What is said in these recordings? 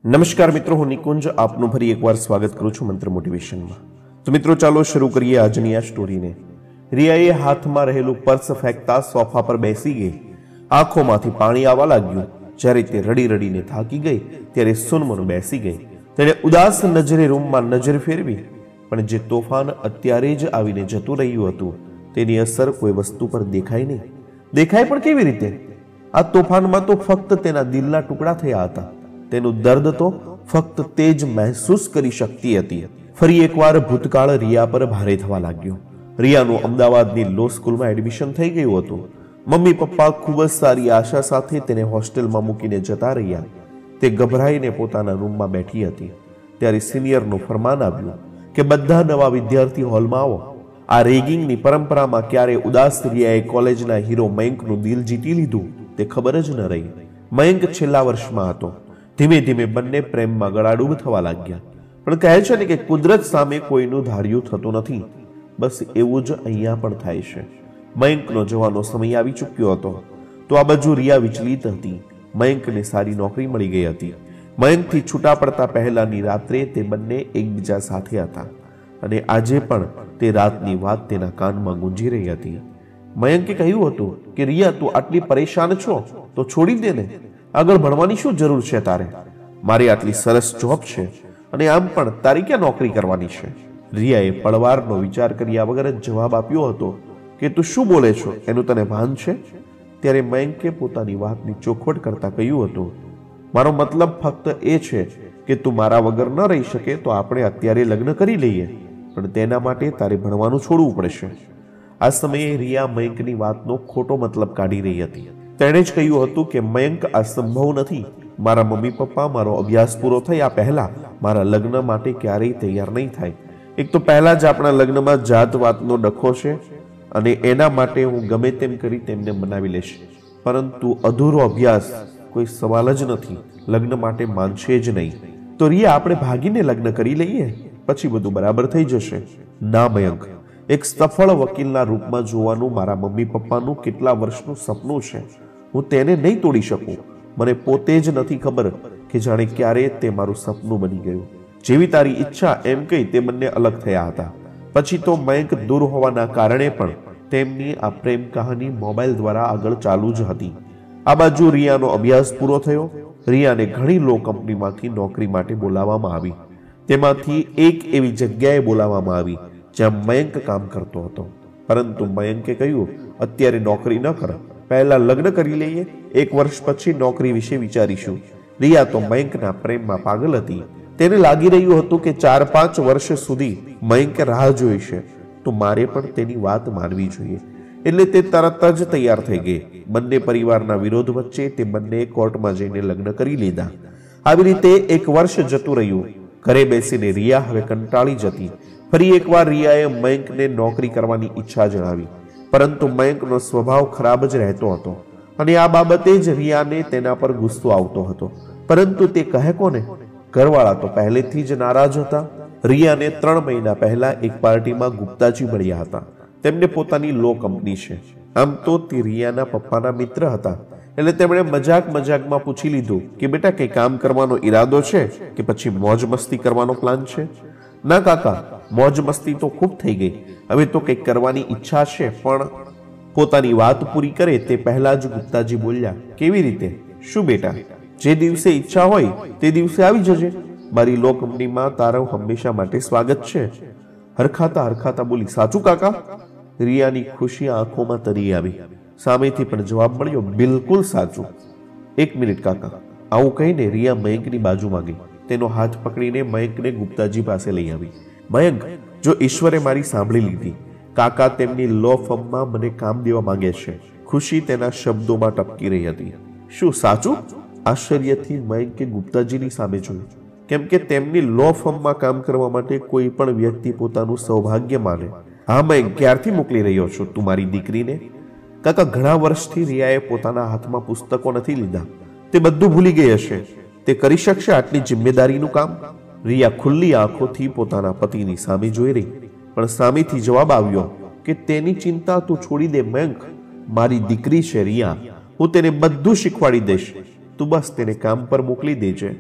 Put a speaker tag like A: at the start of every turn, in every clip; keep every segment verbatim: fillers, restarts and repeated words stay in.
A: નમસ્કાર મિત્રો, હું નિકુંજ આપનું ફરી એકવાર સ્વાગત કરું છું મંત્ર મોટિવેશનમાં। તો મિત્રો ચાલો શરૂ કરીએ આજની આ સ્ટોરીને। રિયાએ હાથમાં રહેલું પર્સ ફેંકતા સોફા પર બેસી ગઈ। આંખોમાંથી પાણી આવવા લાગ્યું। જ્યારે તે રડી રડીને થાકી ગઈ ત્યારે સુનમન બેસી ગઈ। તેણે ઉદાસ નજરે રૂમમાં નજર ફેરવી, પણ જે તોફાન અત્યારે જ આવીને જતું રહ્યું હતું તેની અસર કોઈ વસ્તુ પર દેખાય નહીં। દેખાય પણ કેવી રીતે? આ તોફાનમાં તો ફક્ત તેના દિલના ટુકડા થયા હતા। તેનું દર્દ તો ફક્ત તે જ મહેસૂસ કરી શકતી હતી। ફરી એકવાર ભૂતકાળ રિયા પર ભારે થવા લાગ્યો। રિયાનું અમદાવાદની લો સ્કૂલમાં એડમિશન થઈ ગયું હતું। મમ્મી પપ્પા ખૂબ જ સારી આશા સાથે તેને હોસ્ટેલમાં મૂકીને જતા રહ્યા। તે ગભરાઈને પોતાના રૂમમાં બેઠી હતી ત્યારે સિનિયરનું ફરમાન આવ્યું કે બધા નવા વિદ્યાર્થી હોલમાં આવો। આ રેગિંગની પરંપરામાં ક્યારે ઉદાસ રિયાએ કોલેજના હીરો મયંકનું દિલ જીતી લીધું તે ખબર જ ન રહી। મયંક છેલ્લા વર્ષમાં હતો। ધીમે ધીમે બંને પ્રેમમાં ગળાડૂબ થવા લાગ્યા। પણ કહે છે ને કે કુદરત સામે કોઈનું ધાર્યું થતું નથી। બસ એવું જ અહીંયા પણ થાય છે। મયંકનો જવાનો સમય આવી ચૂક્યો હતો તો આ બાજુ રિયા વિચલિત હતી। મયંકને સારી નોકરી મળી ગઈ હતી। મયંકથી છૂટા પડતા પહેલાની રાત્રે તે બંને એકબીજા સાથે હતા અને આજે પણ તે રાતની વાત તેના કાનમાં ગુંજી રહી હતી। મયંકે કહ્યું હતું કે રિયા, તું આટલી પરેશાન છો તો છોડી દે ને। આગળ ભણવાની શું જરૂર છે તારે? મારી આટલી સરસ જોબ છે અને આમ પણ તારી ક્યાં નોકરી કરવાની છે? રિયાએ પળવારનો વિચાર કર્યા વગર જ જવાબ આપ્યો હતો કે તું શું બોલે છો, એનું તને ભાન છે? ત્યારે મયંકે પોતાની વાતની ચોખવટ કરતા કહ્યું હતું, મારો મતલબ ફક્ત એ છે કે તું મારા વગર ન રહી શકે તો આપણે અત્યારે લગ્ન કરી લઈએ, પણ તેના માટે તારે ભણવાનું છોડવું પડશે। આ સમયે રિયા મયંકની વાતનો ખોટો મતલબ કાઢી રહી હતી। તેણે જ કહ્યું હતું કે મયંક, આ સંભવ નથી। મારા મમ્મી પપ્પા મારો અભ્યાસ પૂરો થયા પહેલા મારા લગ્ન માટે ક્યારેય તૈયાર નહીં થાય। એક તો પહેલા જ આપણા લગ્નમાં જાત વાતનો ડખો છે અને એના માટે હું ગમે તેમ કરી તેમને મનાવી લઈશ, પરંતુ અધૂરો અભ્યાસ કોઈ સવાલ જ નથી। લગ્ન માટે માનશે જ નહીં। તો રિયા, આપણે ભાગીને લગ્ન કરી લઈએ, પછી બધું બરાબર થઈ જશે। ના મયંક, એક સફળ વકીલના રૂપમાં જોવાનું મારા મમ્મી પપ્પાનું કેટલા વર્ષનું સપનું છે। હું તેને નહીં તોડી શકું। મને પોતે જ નથી ખબર કે જાણે ક્યારે તે મારું સપનું બની ગયું। જેવી તારી ઈચ્છા એમ કહી તે બંને અલગ થયા હતા। પછી તો મયંક દૂર હોવાના કારણે પણ તેમની આ પ્રેમ કહાની મોબાઈલ દ્વારા આગળ ચાલુ જ હતી। આ બાજુ રિયાનો અભ્યાસ પૂરો થયો। રિયાને ઘણી લો કંપનીમાંથી નોકરી માટે બોલાવવામાં આવી। તેમાંથી એક એવી જગ્યાએ બોલાવવામાં આવી જ્યાં મયંક કામ કરતો હતો, પરંતુ મયંકે કહ્યું, અત્યારે નોકરી ન કર, પહેલા લગ્ન કરી લઈએ, એક વર્ષ પછી નોકરી વિશે વિચારીશું। રિયા તો મયંકના પ્રેમમાં પાગલ હતી। તેને લાગી રહ્યું હતું કે ચાર પાંચ વર્ષ સુધી મયંકે રાહ જોઈ છે, તો મારે પણ તેની વાત માનવી જોઈએ। એટલે તે તરત જ તૈયાર થઈ ગઈ। બંને પરિવારના વિરોધ વચ્ચે તે બંને કોર્ટમાં જઈને લગ્ન કરી લીધા। આવી રીતે એક વર્ષ જતું રહ્યું। ઘરે બેસીને રિયા હવે કંટાળી જતી। ફરી એકવાર રિયાએ મયંકને નોકરી કરવાની ઈચ્છા જણાવી, પરંતુ મયંકનો સ્વભાવ ખરાબ જ રહેતો હતો અને આ બાબતે જ રિયાને તેના પર ગુસ્સો આવતો હતો। પરંતુ તે કહે કોને? ઘરવાળા તો પહેલેથી જ નારાજ હતા। રિયાને ત્રણ મહિના પહેલા એક પાર્ટીમાં ગુપ્તાજી મળ્યા હતા। તેમને પોતાની લો કંપની છે। આમ તો તે રિયાના પપ્પાના મિત્ર હતા, એટલે તેમણે મજાક મજાકમાં પૂછી લીધું કે બેટા, કઈ કામ કરવાનો ઈરાદો છે કે પછી મોજ મસ્તી કરવાનો પ્લાન છે? ના કાકા, મોજ મસ્તી તો ખૂબ થઈ ગઈ, હવે તો કંઈક કરવાની ઈચ્છા છે। પણ પોતાની વાત પૂરી કરે તે પહેલા જ ગુપ્તાજી બોલ્યા, કેવી રીતે? શું બેટા, જે દિવસે ઈચ્છા હોય તે દિવસે આવી જજે। મારી લો કંપનીમાં તારું હંમેશા માટે સ્વાગત છે। હરખાતા હરખાતા બોલી, સાચું કાકા? રિયાની ખુશી આંખોમાં તરી આવી। સામેથી પણ જવાબ મળ્યો, બિલકુલ સાચું। એક મિનિટ કાકા, આવું કહીને રિયા મયંકની બાજુમાં ગઈ। તેનો હાથ પકડીને મયંકને ગુપ્તાજી પાસે લઈ આવી। મયંક, જો ઈશ્વરે મારી સાંભળી લીધી, કાકા તેમની લો ફર્મમાં મને કામ દેવા માંગે છે। ખુશી તેના શબ્દોમાં ટપકી રહી હતી। શું સાચું? આશ્ચર્યથી મયંકે ગુપ્તાજીની સામે જોયું, કેમ કે તેમની લો ફર્મમાં કામ કરવા માટે કોઈ પણ વ્યક્તિ પોતાનું સૌભાગ્ય માને। હા મયંક, ક્યારથી મોકલી રહ્યો છો તું મારી દીકરીને? કાકા, ઘણા વર્ષથી રિયાએ પોતાના હાથમાં પુસ્તકો નથી લીધા। તે બધું ભૂલી ગઈ હશે। તે કરી શકશે આટલી જિમ્મેદારીનું કામ? રિયા ખુલ્લી આંખોથી પોતાના પતિની સામે જોઈ રહી, પણ સામેથી જવાબ આવ્યો કે તેની ચિંતા તું છોડી દે મયંક, મારી દીકરી છે રિયા, હું તેને બધું શીખવાડી દઈશ, તું બસ તેને કામ પર મોકલી દેજે।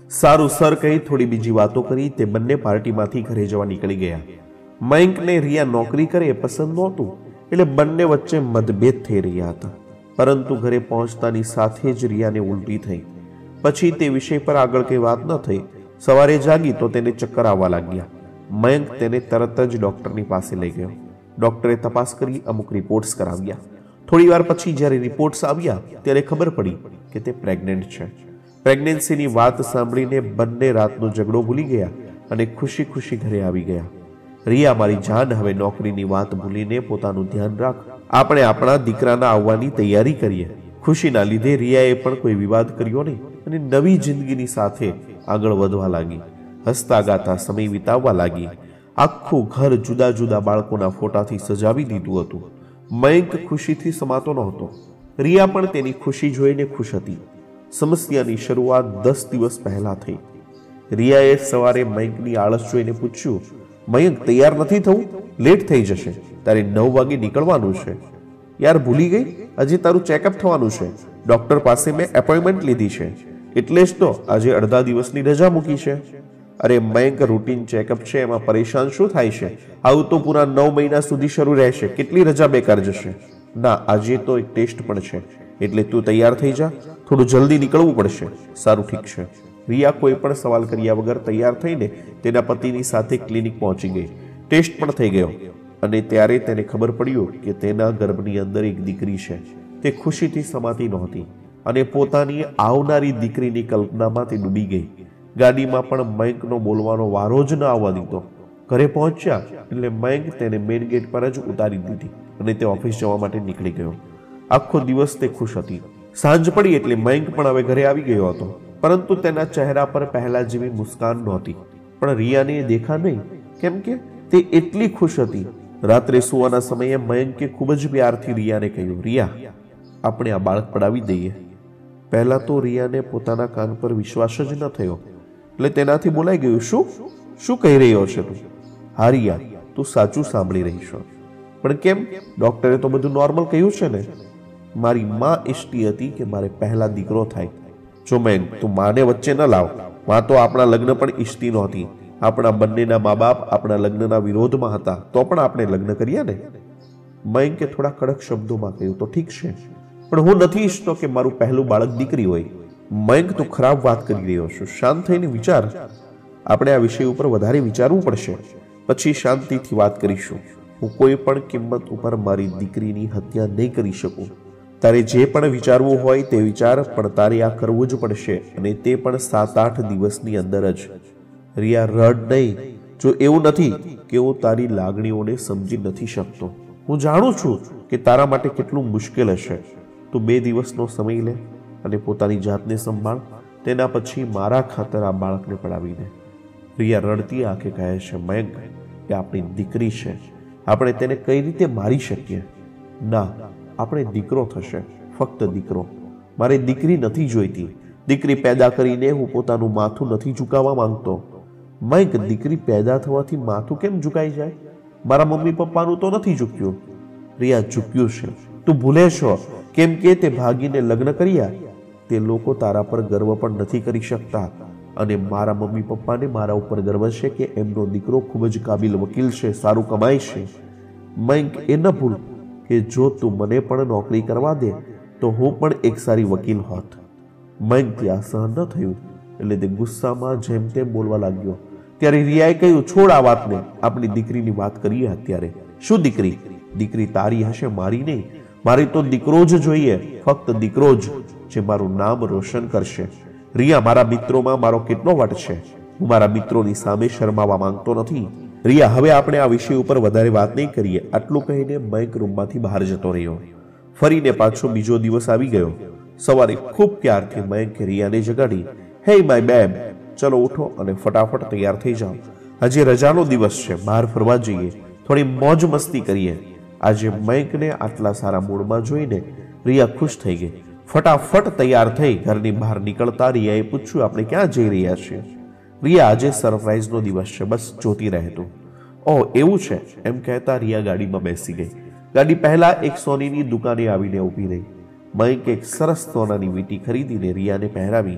A: સારું સર કહી થોડી બીજી વાતો કરી તે બંને પાર્ટીમાંથી ઘરે જવા નીકળી ગયા. મયંકને રિયા નોકરી કરે એ પસંદ નહોતું, એટલે બંને વચ્ચે મતભેદ થઈ રહ્યા હતા. પરંતુ ઘરે પહોંચતાની સાથે જ રિયાને ઉલટી થઈ. પછી તે વિષય પર આગળ કઈ વાત ન થઈ. સવારે જાગી તો તેને ચક્કર આવવા લાગ્યા. મયંક તેને તરત જ ડોક્ટરની પાસે લઈ ગયો. ડોક્ટરે તપાસ કરી અમુક રિપોર્ટ્સ કરાવ્યા. થોડી વાર પછી જ્યારે રિપોર્ટ્સ આવ્યા ત્યારે ખબર પડી કે તે પ્રેગ્નન્ટ છે. પ્રેગ્નન્સીની વાત સાંભળીને બંને રાતનો ઝઘડો ભૂલી ગયા અને ખુશી ખુશી ઘરે આવી ગયા. રિયા મારી જાન, હવે નોકરીની વાત ભૂલીને પોતાનું ધ્યાન રાખ. આપણે આપણા દીકરાના આવવાની તૈયારી કરીએ. ખુશીના લીધે રિયાએ પણ કોઈ વિવાદ કર્યો નહીં અને નવી જિંદગીની સાથે આગળ વધવા લાગી. હસતા ગાતા સમય વિતાવવા લાગી. આખું ઘર જુદા જુદા બાળકોના ફોટાથી સજાવી દીધું હતું. મયંક ખુશીથી સમાતો નહોતો. રિયા પણ તેની ખુશી જોઈને ખુશ હતી. સમસ્યાની શરૂઆત દસ દિવસ પહેલા થઈ. રિયાએ સવારે મયંકની આળસ જોઈને પૂછ્યું, મયંક તૈયાર નથી થવું? લેટ થઈ જશે, તારે નવ વાગે નીકળવાનું છે. યાર ભૂલી ગઈ, આજે તારું ચેકઅપ થવાનું છે. ડોક્ટર પાસે મેં એપોઇન્ટમેન્ટ લીધી છે, એટલે જ તો આજે અડધા દિવસની રજા મૂકી છે. અરે મયંક, રૂટીન ચેકઅપ છે, એમાં પરેશાન શું થાય છે? આવું તો પૂરા નવ મહિના સુધી શરૂ રહેશે. કેટલી રજા બેકાર જશે? ના, આજે તો એક ટેસ્ટ પણ છે, એટલે તું તૈયાર થઈ જા. થોડું જલ્દી નીકળવું પડશે. સારું, ઠીક છે. રિયા કોઈ પણ સવાલ કર્યા વગર તૈયાર થઈને તેના પતિની સાથે ક્લિનિક પહોંચી ગઈ. ટેસ્ટ પણ થઈ ગયો અને ત્યારે તેને ખબર પડ્યું કે તેના ગર્ભની અંદર એક દીકરી છે. તે ખુશીથી સમાતી નહોતી અને પોતાની આવનારી દીકરીની કલ્પનામાં તે ડૂબી ગઈ. ગાડીમાં પણ મયંકનો બોલવાનો વારો જ ન આવવા દીધો. ઘરે પહોંચ્યા એટલે મયંક તેને મેઇન ગેટ પર જ ઉતારી દીધી અને તે ઓફિસ જવા માટે નીકળી ગયો. આખો દિવસ તે ખુશ હતી. સાંજ પડી એટલે મયંક પણ હવે ઘરે આવી ગયો હતો, પરંતુ તેના ચહેરા પર પહેલા જેવી મુસ્કાન નહોતી. પણ રિયાને દેખા નહીં, કેમ કે તે એટલી ખુશ હતી. રાત્રે સુવાના સમયે મયંકે ખૂબ જ પ્યારથી રિયાને કહ્યું, રિયા, આપણે આ બાળક પડાવી દઈએ. પહેલા તો રિયાને પોતાના કાન પર વિશ્વાસ જ ન થયો, એટલે તેનાથી બોલાઈ ગયું, શું શું કહી રહ્યો છે તું? હા રિયા, તું સાચું સાંભળી રહી છો. પણ કેમ? ડોક્ટરે તો બધું નોર્મલ કહ્યું છે ને? મારી માં ઈચ્છતી હતી કે મારે પહેલા દીકરો થાય. જો મયંક, તું માને વચ્ચે ન લાવ. માં તો આપણા લગ્ન પણ ઈચ્છતી નહોતી. આપણા બંનેના મા બાપ આપણા લગ્નના વિરોધમાં હતા, તો પણ આપણે લગ્ન કર્યા ને. મયંકે થોડા કડક શબ્દોમાં કહ્યું, તો ઠીક છે, પણ હું નથી ઈચ્છતો કે મારું પહેલું બાળક દીકરી હોય. મયંક, તું ખરાબ વાત કરી રહ્યો છું. શાંત થઈને વિચાર. આપણે આ વિષય ઉપર વધારે વિચારવું પડશે, પછી શાંતિથી વાત કરીશું. હું કોઈ પણ કિંમત ઉપર મારી દીકરીની હત્યા નહીં કરી શકું. તારે જે પણ વિચારવું હોય તે વિચાર, પણ તારે આ કરવું જ પડશે, અને તે પણ સાત આઠ દિવસની અંદર જ. રિયા, રડ નહીં. જો એવું નથી કે હું તારી લાગણીઓને સમજી નથી શકતો. હું જાણું છું કે તારા માટે કેટલું મુશ્કેલ હશે. તું બે દિવસનો સમય લે અને પોતાની જાતને સંભાળ. તેના પછી મારા ખાતર આ બાળકને પડાવી દે. રિયા રડતી આંખે કહે છે, મયંક, એ આપણી દીકરી છે. આપણે તેને કઈ રીતે મારી શકીએ? ના, આપણે દીકરો થશે, ફક્ત દીકરો. મારે દીકરી નથી જોઈતી. દીકરી પેદા કરીને હું પોતાનું માથું નથી ઝુકાવવા માંગતો. મયંક, દીકરી પેદા થવાથી માથું કેમ ઝુકાઈ જાય? મારા મમ્મી પપ્પાનું તો નથી ઝૂક્યું. રિયા, ઝૂક્યું છે. તું ભૂલે છો, કેમ કે તે ભાગીને લગ્ન કર્યા. તે લોકો તારા પર ગર્વ પણ નથી કરી શકતા, અને મારા મમ્મી પપ્પાને મારા ઉપર ગર્વ છે કે એમનો દીકરો ખૂબ જ કાબિલ વકીલ છે, સારું કમાય છે. મયંક, એ ન ભૂલ કે જો તું મને પણ નોકરી કરવા દે તો હું પણ એક સારી વકીલ હોત. મયંકથી આ સહન ન થયું એટલે તે ગુસ્સામાં જેમ તેમ બોલવા લાગ્યો. ત્યારે રિયાએ કહ્યું, છોડ આ વાતને, આપણી દીકરીની વાત કરીએ અત્યારે. શું દીકરી? દીકરી તારી હશે, મારી નહીં. મારી તો દીકરો જ જોઈએ, ફક્ત દીકરો જ, જે મારું નામ રોશન કરશે. રિયા, મારા મિત્રોમાં મારો કેટલો વટ છે. હું મારા મિત્રોની સામે શરમાવા માંગતો નથી. રિયા, હવે આપણે આ વિષય ઉપર વધારે વાત નહીં કરીએ. આટલું કહીને મયંક રૂમમાંથી બહાર જતો રહ્યો. ફરીને પાછો બીજો દિવસ આવી ગયો. સવારે ખૂબ પ્યારથી મયંકે રિયાને જગાડી. હે માય બેબ, ચલો ઉઠો અને ફટાફટ તૈયાર થઈ જાઓ. આજે રજાનો દિવસ છે, બહાર ફરવા જઈએ, થોડી મોજ મસ્તી કરીએ. આજે મયંકને આટલા સારા મૂડમાં જોઈને રિયા ખુશ થઈ ગઈ. ફટાફટ તૈયાર થઈ ઘરની બહાર નીકળતા રિયાએ પૂછ્યું, આપણે ક્યાં જઈ રહ્યા છીએ? રિયા, આજે સરપ્રાઈઝનો દિવસ છે, બસ જોતી રહે તું. ઓહ, એવું છે? એમ કહેતા રિયા ગાડીમાં બેસી ગઈ. ગાડી પહેલા એક સોનીની દુકાને આવીને ઊભી રહી. મયંકે એક સરસ સોનાની વીંટી ખરીદીને રિયાને પહેરાવી.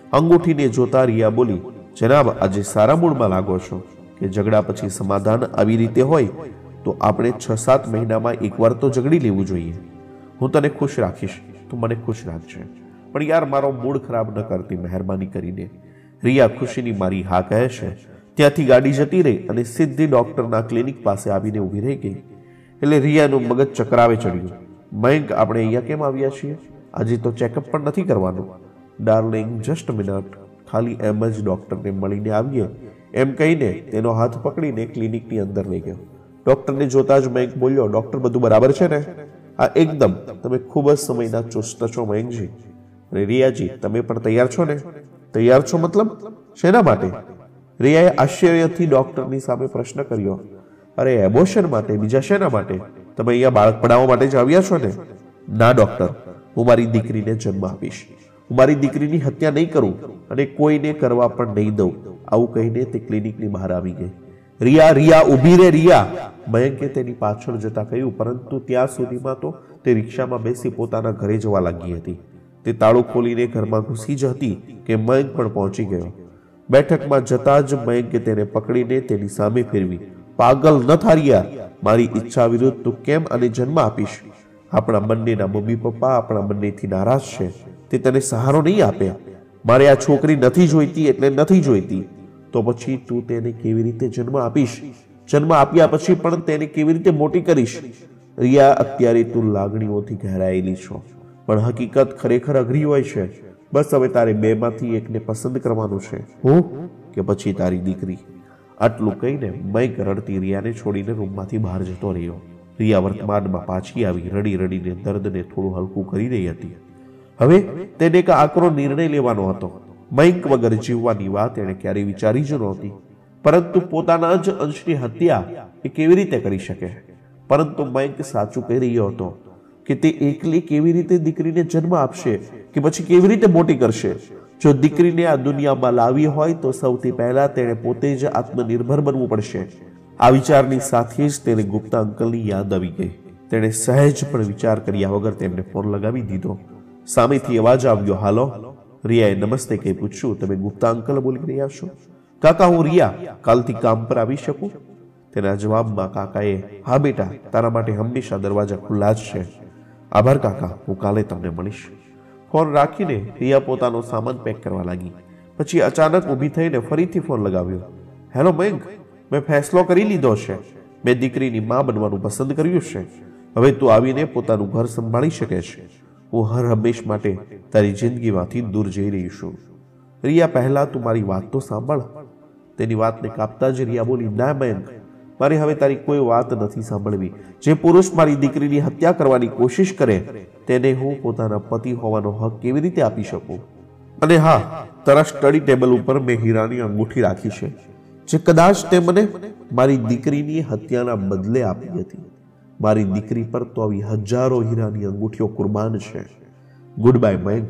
A: અંગૂઠીને જોતા રિયા બોલી, જનાબ, આજે સારા મૂડમાં લાગો છો કે ઝઘડા પછી સમાધાન આવી રીતે હોય તો આપણે છ સાત મહિનામાં એકવાર તો ઝઘડી લેવું જોઈએ. હું તને ખુશ રાખીશ, તું મને ખુશ રાખજે, પણ યાર મારો મૂડ ખરાબ ન કરતી મહેરબાની કરીને. રિયા ખુશીની મારી હા કહે છે. ત્યાંથી ગાડી જતી રહી અને સીધી ડોક્ટરના ક્લિનિક પાસે આવીને ઊભી રહી ગઈ. એટલે રિયાનું મગજ ચકરાવે ચડ્યું. મયંક, આપણે અહીંયા કેમ આવ્યા છીએ? આજે તો ચેકઅપ પણ નથી કરવાનું. ડાર્લિંગ, જસ્ટ મિનિટ, ખાલી એમ જ ડોક્ટરને મળીને આવીએ એમ કહીને તેનો હાથ પકડીને ક્લિનિકની અંદર લઈ ગયો. ડોક્ટરને જોતા જ મયંક બોલ્યો, ડોક્ટર, બધું બરાબર છે ને? આ એકદમ. તમે ખૂબ જ સમયના ચુસ્ત છો મયંકજી. અને રિયાજી, તમે પણ તૈયાર છો ને? તૈયાર છો મતલબ? શેના માટે? રિયાએ આશ્ચર્યથી ડોક્ટરની સામે પ્રશ્ન કર્યો. અરે, એબોર્શન માટે. બીજા શેના માટે? તમે અહીંયા બાળક પડાવવા માટે જ આવ્યા છો ને? ના ડોક્ટર, હું મારી દીકરીને જન્મ આપીશ. હું મારી દીકરીની હત્યા નહીં કરું અને કોઈને કરવા પણ નહીં દઉં. આવું કહીને તે ક્લિનિકની બહાર આવી ગઈ. રિયા, રિયા, ઊભી રે રિયા, મયંકે તેની પાછળ જતા કહ્યું. પરંતુ ત્યાં સુધીમાં તો તે રિક્ષામાં બેસી પોતાના ઘરે જવા લાગી હતી. તે તાળું ખોલીને ઘરમાં ઘૂસી જ હતી કે મયંક પણ પહોંચી ગયો. બેઠકમાં જતા જ મયંકે તેને પકડીને તેની સામે ફેરવી. પાગલ ન થારિયા, મારી ઈચ્છા વિરુદ્ધ તું કેમ આને જન્મ આપીશ? આપણા બંનેના મમ્મી પપ્પા આપણા બંનેથી નારાજ છે. તે તને સહારો નહીં આપે. મારે આ છોકરી નથી જોઈતી એટલે નથી જોઈતી. તો પછી તું તેને કેવી રીતે જન્મ આપીશ? જન્મ આપ્યા પછી પણ તેને કેવી રીતે મોટી કરીશ? રિયા, અત્યારે તું લાગણીઓથી ઘેરાયેલી છો, પણ હકીકત ખરેખર અઘરી હોય છે. બસ હવે તારે બેમાંથી એકને પસંદ કરવાનું છે, હું કે પછી તારી દીકરી. આટલું કહીને મયંક રડતી રિયાને છોડીને રૂમમાંથી બહાર જતો રહ્યો. રિયા વર્તમાનમાં પાછી આવી રડી રડીને દર્દને થોડું હલકું કરી રહી હતી. હવે તેને એક આકરો નિર્ણય લેવાનો હતો. મયંક વગર જીવવાની વાત એણે ક્યારેય વિચારી જ નહોતી. પરંતુ પોતાના જ અંશની હત્યા એ કેવી રીતે કરી શકે? પરંતુ મયંક સાચું કહી રહ્યો હતો કે તે એકલી કેવી રીતે દીકરીને જન્મ આપશે કે પછી કેવી રીતે મોટી કરશે? જો દીકરીને આ દુનિયામાં લાવી હોય તો સૌથી પહેલા તેણે પોતે જ આત્મનિર્ભર બનવું પડશે. આ વિચારની સાથે જ તેને ગુપ્તા અંકલની યાદ આવી ગઈ. તેણે સહેજ પણ વિચાર કર્યા વગર તેમને ફોન લગાવી દીધો. સામેથી અવાજ આવ્યો, હાલો. રિયાએ નમસ્તે કહી પૂછ્યું, તમે ગુપ્તા અંકલ બોલી રહ્યા છો? કાકા, હું રિયા. કાલથી કામ પર આવી શકું? તેના જવાબમાં કાકાએ, હા બેટા, તારા માટે હંમેશા દરવાજા ખુલ્લા જ છે. આભાર કાકા, હું કાલે તમને મળીશ. ફોન રાખીને રિયા પોતાનો સામાન પેક કરવા લાગી. પછી અચાનક ઊભી થઈને ફરીથી ફોન લગાવ્યો. હેલો મયંક, મેં ફેસલો કરી લીધો છે. મેં દીકરીની માં બનવાનું પસંદ કર્યું છે. હવે તું આવીને પોતાનું ઘર સંભાળી શકે છે. હું હર હંમેશ માટે તારી જિંદગીમાંથી દૂર જઈ રહી છું. રિયા, પહેલા તું મારી વાત તો સાંભળ. તેની વાતને કાપતા જ રિયા બોલી, ના મયંક, મારે હવે તારી કોઈ વાત નથી સાંભળવી. જે પુરુષ મારી દીકરીની હત્યા કરવાની કોશિશ કરે તેને હું પોતાના પતિ હોવાનો હક કેવી રીતે આપી શકું? અને હા, તારા સ્ટડી ટેબલ ઉપર મેં હીરાની અંગૂઠી રાખી છે, જે કદાચ તે મને મારી દીકરીની હત્યાના બદલે આપી હતી. મારી દીકરી પર તો આવી હજારો હીરાની અંગૂઠીઓ કુરબાન છે. Good bye Mayank.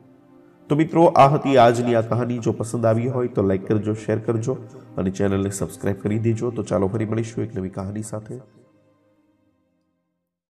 A: તો મિત્રો, આ હતી આજની આ કહાની. જો પસંદ આવી હોય તો લાઈક કરજો, શેર કરજો અને ચેનલને સબસ્ક્રાઇબ કરી દેજો. તો ચાલો ફરી મળીશું એક નવી કહાની સાથે.